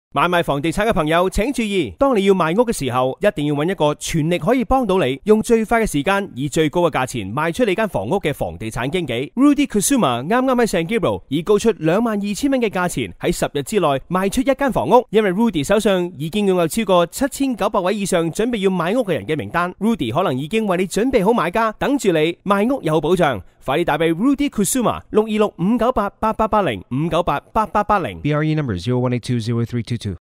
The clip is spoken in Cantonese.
買賣房地產嘅朋友請注意，當你要賣屋嘅時候，一定要揾一個全力可以幫到你，用最快嘅時間以最高嘅價錢賣出你間房屋嘅房地產經紀。Rudy Kusuma 啱啱喺 San Gabriel 以高出22,000蚊嘅價錢喺10日之內賣出一間房屋，因為 Rudy 手上已經擁有超過7900位以上準備要買屋嘅人嘅名單。Rudy 可能已經為你準備好買家，等住你賣屋有保障。快啲打俾 Rudy Kusuma 626-598-8880 598-8880。 BRE number 01820322.